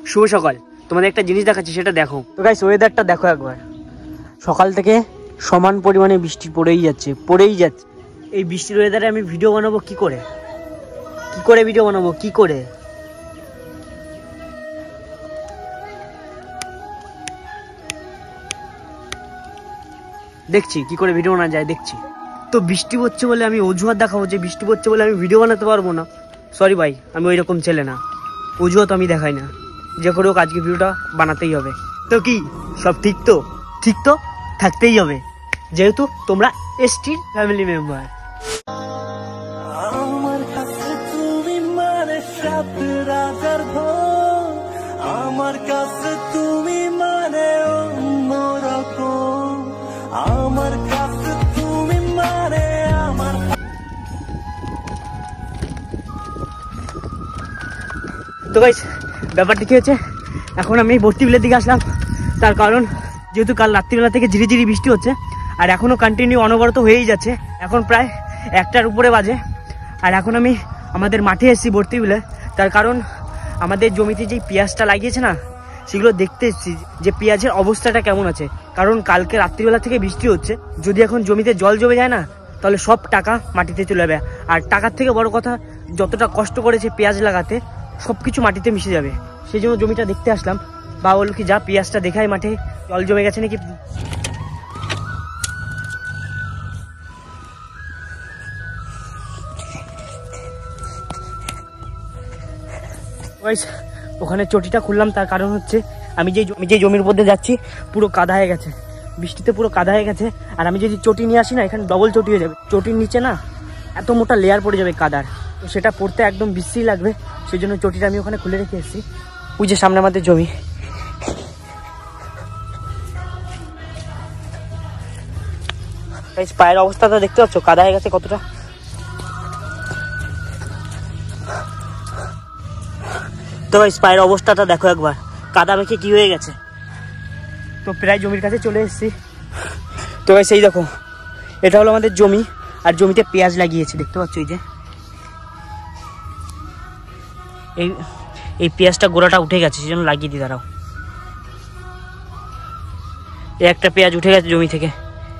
শুভ সকাল। তোমাদের একটা জিনিস দেখাচ্ছি, সেটা দেখো। তো গাইস ওয়েদারটা দেখো একবার, সকাল থেকে সমান পরিমাণে বৃষ্টি পড়েই যাচ্ছে। এই বৃষ্টির ওয়েদারে আমি ভিডিও বানাবো কি করে ভিডিও বানাবো কি করে? দেখছি কি করে ভিডিও বানানো যায়, দেখছি। তো বৃষ্টি পড়ছে বলে আমি অজুহাত দেখাবো যে বৃষ্টি পড়ছে বলে আমি ভিডিও বানাতে পারবো না? সরি ভাই, আমি ওই রকম ছেলে না, অজুহাত আমি দেখাই না। যে করে হোক আজকে ভিডিওটা বানাতেই হবে। তো কি সব ঠিক তো থাকতেই হবে, যেহেতু তোমরা এসটির ফ্যামিলি মেম্বার। আমার কাছে তুমি মানে সাত রাজার ধন, আমার কাছে তুমি মানে অন্যরকম, আমার কাছে তুমি মানে আমার। তো গাইস ব্যাপারটা কি হচ্ছে, এখন আমি ভর্তি বিলের দিকে আসলাম। তার কারণ যেহেতু কাল রাত্রিবেলা থেকে ঝিরিঝিরি বৃষ্টি হচ্ছে, আর এখনও কন্টিনিউ অনবরত হয়েই যাচ্ছে। এখন প্রায় 1টার উপরে বাজে, আর এখন আমি আমাদের মাঠে এসেছি ভর্তি বিলে। তার কারণ আমাদের জমিতে যেই পেঁয়াজটা লাগিয়েছে না, সেগুলো দেখতে এসেছি যে পেঁয়াজের অবস্থাটা কেমন আছে। কারণ কালকে রাত্রিবেলা থেকে বৃষ্টি হচ্ছে, যদি এখন জমিতে জল জমে যায় না, তাহলে সব টাকা মাটিতে চলে যাবে। আর টাকার থেকে বড় কথা, যতটা কষ্ট করেছে পেঁয়াজ লাগাতে, সব কিছু মাটিতে মিশে যাবে। সেই জন্য জমিটা দেখতে আসলাম। বা বলল কি যা পেঁয়াজটা দেখায় মাঠে জল জমে গেছে নাকি। ওখানে চটিটা খুললাম, তার কারণ হচ্ছে আমি যে জমির মধ্যে যাচ্ছি পুরো কাদা হয়ে গেছে, বৃষ্টিতে পুরো কাদা হয়ে গেছে। আর আমি যদি চটি নিয়ে আসি না, এখানে ডবল চটি হয়ে যাবে। চটির নিচে না এত মোটা লেয়ার পড়ে যাবে কাদার, তো সেটা পড়তে একদম বিশ্রী লাগবে। সেই জন্য চটিটা আমি ওখানে খুলে রেখে এসেছি। ওই যে সামনে আমাদের জমি, পায়ের অবস্থাটা দেখতে পাচ্ছ, কাদা হয়ে গেছে কতটা। তো পায়ের অবস্থাটা দেখো একবার, কাদা মেখে কি হয়ে গেছে। তো প্রায় জমির কাছে চলে এসেছি। তো সেই দেখো, এটা হলো আমাদের জমি, আর জমিতে পেঁয়াজ লাগিয়েছে দেখতে পাচ্ছ। এই পেঁয়াজটা গোড়াটা উঠে গেছে, সেই জন্য লাগিয়ে দিই। দাঁড়াও, এই একটা পেঁয়াজ উঠে গেছে জমি থেকে।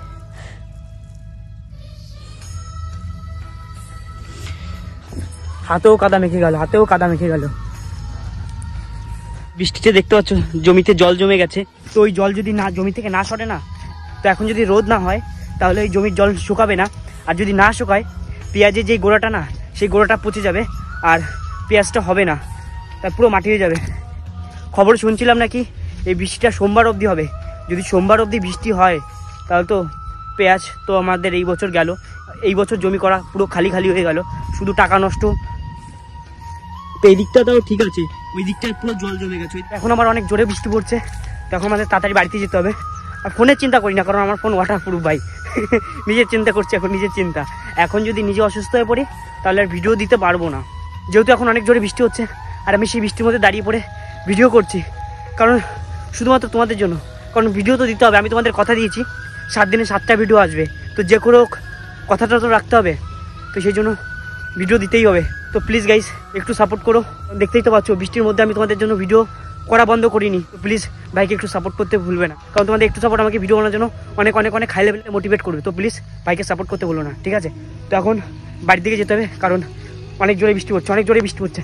হাতেও কাদা মেখে গেল। বৃষ্টিতে দেখতে পাচ্ছ জমিতে জল জমে গেছে। তো ওই জল যদি না জমি থেকে না সরে না, তো এখন যদি রোদ না হয় তাহলে ওই জমির জল শুকাবে না। আর যদি না শুকায়, পেঁয়াজের যে গোড়াটা না, সেই গোড়াটা পচে যাবে, আর পেঁয়াজটা হবে না, তা পুরো মাটি হয়ে যাবে। খবর শুনছিলাম নাকি এই বৃষ্টিটা সোমবার অবধি হবে। যদি সোমবার অবধি বৃষ্টি হয়, তাহলে তো পেঁয়াজ তো আমাদের এই বছর গেল। এই বছর জমি করা পুরো খালি হয়ে গেল, শুধু টাকা নষ্ট। তো এই দিকটা তাও ঠিক আছে, ওই দিকটায় পুরো জল জমে গেছে। এখন আমার অনেক জোরে বৃষ্টি পড়ছে, তখন আমাদের তাড়াতাড়ি বাড়িতে যেতে হবে। আর ফোনের চিন্তা করি না, কারণ আমার ফোন ওয়াটার প্রুফ ভাই। নিজের চিন্তা করছি এখন, নিজের চিন্তা। এখন যদি নিজে অসুস্থ হয়ে পড়ি, তাহলে আর ভিডিও দিতে পারবো না। যেহেতু এখন অনেক জোরে বৃষ্টি হচ্ছে, আর আমি সেই বৃষ্টির মধ্যে দাঁড়িয়ে পড়ে ভিডিও করছি, কারণ শুধুমাত্র তোমাদের জন্য। কারণ ভিডিও তো দিতে হবে, আমি তোমাদের কথা দিয়েছি 7 দিনে 7টা ভিডিও আসবে। তো যে করে হোক কথাটা তো রাখতে হবে, তো সেই জন্য ভিডিও দিতেই হবে। তো প্লিজ গাইস একটু সাপোর্ট করো। দেখতেই তো পাচ্ছ বৃষ্টির মধ্যে আমি তোমাদের জন্য ভিডিও করা বন্ধ করিনি। তো প্লিজ ভাইকে একটু সাপোর্ট করতে ভুলবে না, কারণ তোমাদের একটু সাপোর্ট আমাকে ভিডিও বানানোর জন্য অনেক হাই লেভেলে মোটিভেট করবে। তো প্লিজ ভাইকে সাপোর্ট করতে ভুলো না, ঠিক আছে? তো এখন বাড়ির দিকে যেতে হবে, কারণ অনেক জোরে বৃষ্টি হচ্ছে।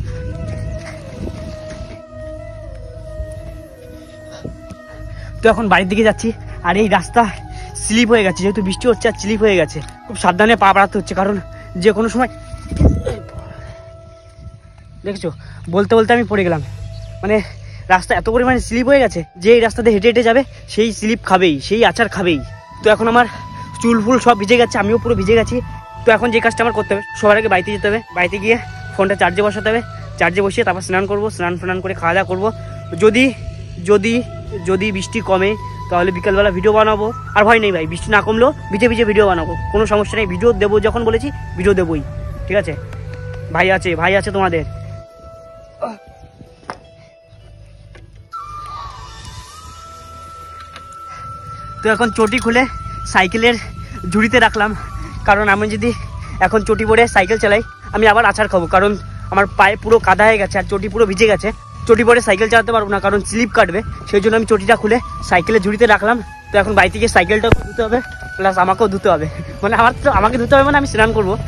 তো এখন বাড়ির দিকে যাচ্ছি, আর এই রাস্তা স্লিপ হয়ে গেছে, যেহেতু বৃষ্টি হচ্ছে আর স্লিপ হয়ে গেছে। খুব সাবধানে পা বাড়াতে হচ্ছে, কারণ যে কোনো সময় দেখছো বলতে আমি পড়ে গেলাম। মানে রাস্তা এত পরিমাণে স্লিপ হয়ে গেছে যে এই রাস্তাতে হেঁটে যাবে সেই স্লিপ খাবেই, সেই আচার খাবেই। তো এখন আমার চুল ফুল সব ভিজে গেছে, আমিও পুরো ভিজে গেছি। তো এখন যে কাজটা আমার করতে হবে, সবার আগে বাড়িতে যেতে হবে। বাড়িতে গিয়ে ফোনটা চার্জে বসাতে হবে, চার্জে বসিয়ে তারপর স্নান করবো, স্নান করে খাওয়া দাওয়া করবো। যদি বৃষ্টি কমে তাহলে বিকালবেলা ভিডিও বানাবো। আর ভয় নেই ভাই, বৃষ্টি না কমলেও ভিজে ভিডিও বানাবো, কোনো সমস্যা নেই। ভিডিও দেবো, যখন বলেছি ভিডিও দেবোই, ঠিক আছে? ভাই আছে তোমাদের। তো এখন চটি খুলে সাইকেলের ঝুড়িতে রাখলাম, কারণ আমি যদি এখন চটি পরে সাইকেল চালাই, আমি আবার আছাড় খাবো, কারণ আমার পায়ে পুরো কাদা হয়ে গেছে আর চটি পুরো ভিজে গেছে। চটি পরে সাইকেল চালাতে পারবো না, কারণ স্লিপ কাটবে। সেই জন্য আমি চটিটা খুলে সাইকেলের ঝুড়িতে রাখলাম। তো এখন বাড়ি থেকে সাইকেলটাও ধুতে হবে, প্লাস আমাকেও ধুতে হবে। মানে আমাকে ধুতে হবে, মানে আমি স্নান করবো।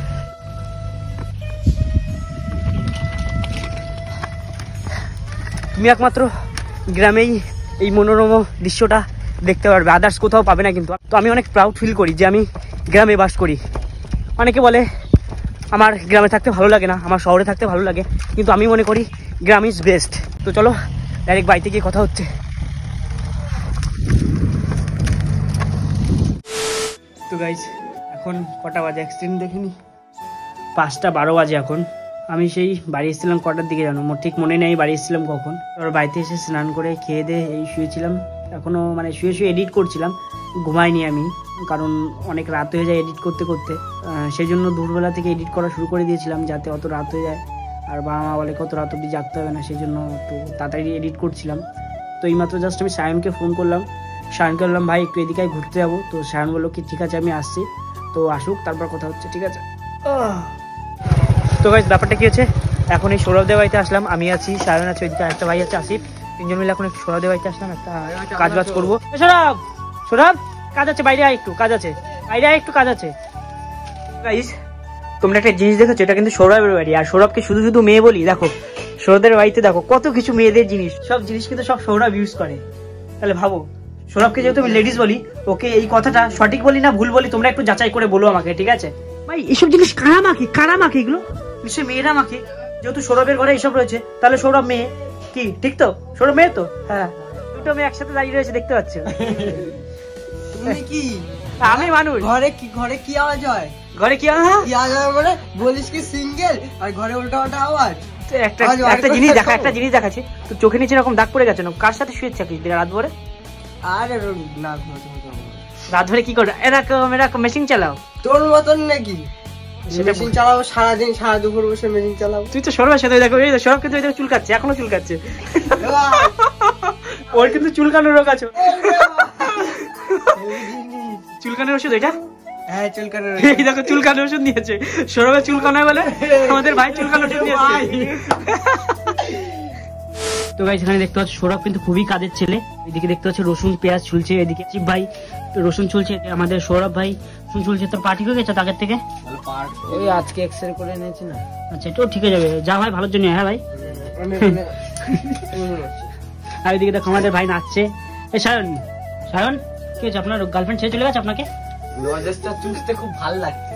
তুমি একমাত্র গ্রামেই এই মনোরম দৃশ্যটা দেখতে পারবে, আদার্স কোথাও পাবে না কিন্তু। তো আমি অনেক প্রাউড ফিল করি যে আমি গ্রামে বাস করি। অনেকে বলে আমার গ্রামে থাকতে ভালো লাগে না, আমার শহরে থাকতে ভালো লাগে, কিন্তু আমি মনে করি গ্রাম ইজ বেস্ট। তো চলো ডাইরেক্ট বাড়িতে গিয়ে কথা হচ্ছে। তো গাইস এখন কটা বাজে অ্যাক্সিডেন্ট দেখিনি, 5:12 বাজে এখন। আমি সেই বাড়ি এসেছিলাম কটার দিকে জানো, মোট ঠিক মনে নেই বাড়ি এসেছিলাম কখন। তারপর বাড়িতে এসে স্নান করে খেয়ে দিয়ে এই শুয়েছিলাম, এখনও মানে শুয়ে শুয়ে এডিট করছিলাম, ঘুমাইনি আমি, কারণ অনেক রাত হয়ে যায় এডিট করতে করতে। সেই জন্য দুপুরবেলা থেকে এডিট করা শুরু করে দিয়েছিলাম, যাতে অত রাত হয়ে যায়। আর বাবা মা বলে কত রাত অবধি জাগতে হবে না, সেই জন্য তো তাড়াতাড়ি এডিট করছিলাম। তো এইমাত্র জাস্ট আমি সায়নকে ফোন করলাম, সায়নকে বললাম ভাই একটু এদিকে ঘুরতে যাবো। তো সায়ন বললো কি ঠিক আছে আমি আসছি, তো আসুক তারপর কথা হচ্ছে, ঠিক আছে। তো গাইস ব্যাপারটা কি হচ্ছে, এখন এই সৌরভদের বাড়িতে আসলাম, আমি আছি, সায়ন আছে, ওইদিকে একটা ভাই আছে আসিফ, তিনজন মিলে এখন একটু সৌরভদের বাড়িতে আসলাম, একটা কাজ বাজ করবো। সৌরভ সৌরভ কাজ আছে, বাইরে আয় একটু, কাজ আছে, বাইরে আয় একটু, কাজ আছে। গাইস তোমরা একটা জিনিস দেখেছো, এটা কিন্তু সৌরভের বাড়ি। আর সৌরভকে শুধু শুধু মেয়ে বলি, দেখো সৌরভদের বাড়িতে দেখো কত কিছু মেয়েদের জিনিস, সব জিনিস কিন্তু সব সৌরভ ইউজ করে। তাহলে ভাবো, সৌরভকে যেহেতু আমি লেডিস বলি, ওকে এই কথাটা সঠিক বলি না ভুল বলি তোমরা একটু যাচাই করে বলো আমাকে, ঠিক আছে ভাই? এইসব জিনিস কারা মাখে এগুলো? নিশ্চয়ই মেয়েরা মাখে, যেহেতু সৌরভের ঘরে এইসব রয়েছে, তাহলে সৌরভ মেয়ে কি? ঠিক তো? সৌরভ মেয়ে তো? হ্যাঁ, দুটো মেয়ে একসাথে দাঁড়িয়ে রয়েছে, দেখতে পাচ্ছ। তুমি কি? আমি মানুষ। ঘরে কি আওয়াজ হয়? ঘরে কি আওয়াজ হয় মানে বলিস কি সিঙ্গেল, আর ঘরে উল্টা পাল্টা আওয়াজ। একটা জিনিস দেখাচ্ছি, তো চোখে নিচে এরকম দাগ পড়ে গেছে না? কার সাথে শুয়েছে কি রাত ভরে? আরে না, রাত ভরে কি করে এরকম মেশিন চালাও? তোর মতন নাকি মেশিন চালাও? সারাদিন সারা দুপুর বসে মেশিন চালাও? তুই তো সৌরভের সাথে দেখো, এই সৌরভ কিন্তু চুলকাচ্ছে, এখনো চুলকাচ্ছে। ওর কিন্তু চুলকানোর রোগ আছে। চুলকানোর ওষুধ এটা? হ্যাঁ চুলকানোর। এই দেখো চুলকানোর ওষুধ নিয়েছে সৌরভের, চুলকানো বলে আমাদের ভাই চুলকানোর ওষুধ নিয়েছে। তো গাইস এখানে দেখতে পাচ্ছ সৌরভ কিন্তু খুবই কাজের ছেলে। এদিকে দেখতে পাচ্ছ রসুন পেঁয়াজ ছুলছে, এদিকে চিপ ভাই রসুন ছুলছে, আমাদের সৌরভ ভাই রসুন ছুলছে। তোর পা ঠিক হয়ে গেছে আগের থেকে? ওই আজকে এক্সরে করে নিয়েছি না। আচ্ছা এটাও ঠিক হয়ে যাবে, যা ভাই ভালোর জন্য। হ্যাঁ ভাই। আর এদিকে দেখো আমাদের ভাই নাচছে। এই সায়ন কি হয়েছে, আপনার গার্লফ্রেন্ড ছেড়ে চলে গেছে আপনাকে? লজেসটা চুষতে খুব ভালো লাগছে।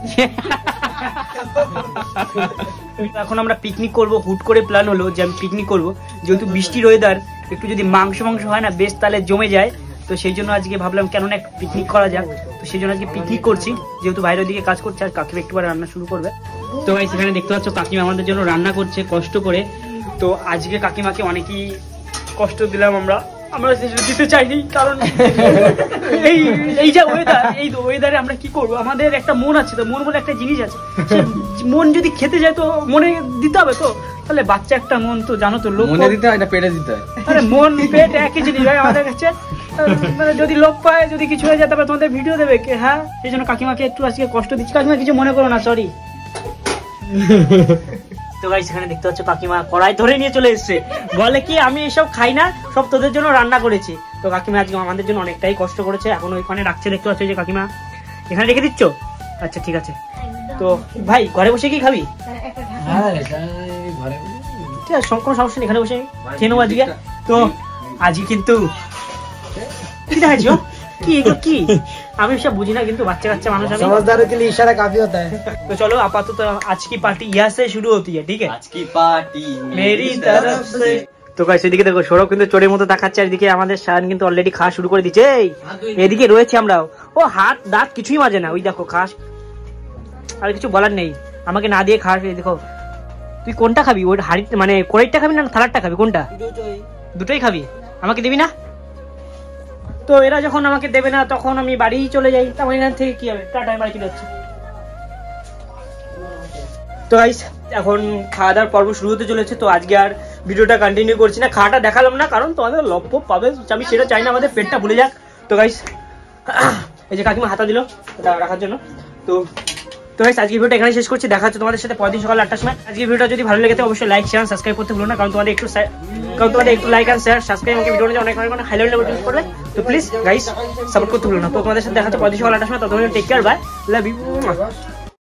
এখন আমরা পিকনিক করব, হুট করে প্ল্যান হলো যে আমি পিকনিক করব, যেহেতু বৃষ্টির ওয়েদার, একটু যদি মাংস হয় না বেশ তাহলে জমে যায়। তো সেই জন্য আজকে ভাবলাম কেননা একটু পিকনিক করা যাক, তো সেই জন্য আজকে পিকনিক করছি, যেহেতু বাইরের দিকে কাজ করছে। আর কাকিমা একটুবার রান্না শুরু করবে। তো ভাই সেখানে দেখতে পাচ্ছ কাকিমা আমাদের জন্য রান্না করছে কষ্ট করে। তো আজকে কাকিমাকে অনেকই কষ্ট দিলাম আমরা দিতে চাইনি, কারণ এই যে ওয়েদার, এই ওয়েদারে আমরা কি করবো? আমাদের একটা মন আছে, তো মন বলে একটা জিনিস আছে, মন যদি খেতে যায় তো মনে দিতে হবে। তো তাহলে বাচ্চা একটা মন তো জানো তো, লোক মনে দিতে হয় না পেটে দিতে হয়? আরে মন পেট একই জিনিস ভাই আমাদের কাছে। মানে যদি লোক পায়, যদি কিছু হয়ে যায়, তারপরে তোমাদের ভিডিও দেবে কে? হ্যাঁ, সেই জন্য কাকিমাকে একটু আজকে কষ্ট দিচ্ছি। কাকিমা কিছু মনে করো না, সরি। তো গাইস এখানে দেখতে পাচ্ছ কাকিমা কড়াই ধরে নিয়ে চলে এসেছে, বলে কি আমি এসব খাই না, সব তোদের জন্য রান্না করেছি। তো কাকিমা আজকে আমাদের জন্য অনেকটাই কষ্ট করেছে, এখন ওইখানে রাখছে, দেখতে পাচ্ছ যে কাকিমা এখানে রেখে দিচ্ছ। আচ্ছা ঠিক আছে। তো ভাই ঘরে বসে কি খাবি? ঠিক আছে, কোনো সমস্যা নেই, এখানে বসে খেয়ে নেবো আজকে। তো আজকে কিন্তু কি দেখাচ্ছ, কি এগুলো কি আমি সব বুঝি না, কিন্তু বাচ্চা কাচ্চা মানুষ আমি। समझदारों के लिए इशारा काफी होता है। तो चलो आपातत आज की पार्टी यहाँ से शुरू होती है, ठीक है? आज की पार्टी मेरी तरफ से। তো গাইস এদিকে দেখো সৌরভ কিন্তু চোরের মতো তাকাচ্ছে, আর এদিকে আমাদের শায়ন কিন্তু অলরেডি খাওয়া শুরু করে দিচ্ছে। এদিকে রয়েছে আমরাও, ও হাত দাঁত কিছুই মাজে না, ওই দেখো খাস, আর কিছু বলার নেই, আমাকে না দিয়ে খাস। এই দেখো তুই কোনটা খাবি, ওই হাড়ি মানে কড়াইটা খাবি না থালারটা খাবি, কোনটা? দুটোই খাবি, আমাকে দিবি না? তো এরা যখন আমাকে দেবে না তখন আমি বাড়ি চলে যাই, তারপর এখান থেকে কি হবে, টাটা, বাড়ি চলে যাচ্ছে। তো গাইস এখন খাওয়া দাওয়ার পর্ব শুরু হতে চলেছে। তো আজকে আর ভিডিওটা কন্টিনিউ করছি না, খাওয়াটা দেখালাম না, কারণ তোমাদের লপ পাবে, আমি সেটা চাই না, আমাদের পেটটা ভুলে যাক। তো গাইস এই যে কাকিমা হাতা দিল এটা রাখার জন্য, তো তো গাইস আজকে ভিডিওটা এখানে শেষ করছি, দেখা হচ্ছে তোমাদের সাথে পরদিন সকাল 8টার সময়। আজকে ভিডিওটা যদি ভালো লেগে থাকে অবশ্যই লাইক শেয়ার সাবস্ক্রাইব করতে ভুলো না, কারণ তোমাদের একটু লাইক আর শেয়ার সাবস্ক্রাইব আমাকে ভিডিওটা অনেক হাই লেভেলে মোটিভেট করবে। তো প্লিজ গাইস সাপোর্ট করতে ভুলো না। তো তোমাদের সাথে দেখা হচ্ছে পরদিন সকাল 8টার সময়। ততক্ষণ take care, bye, love you.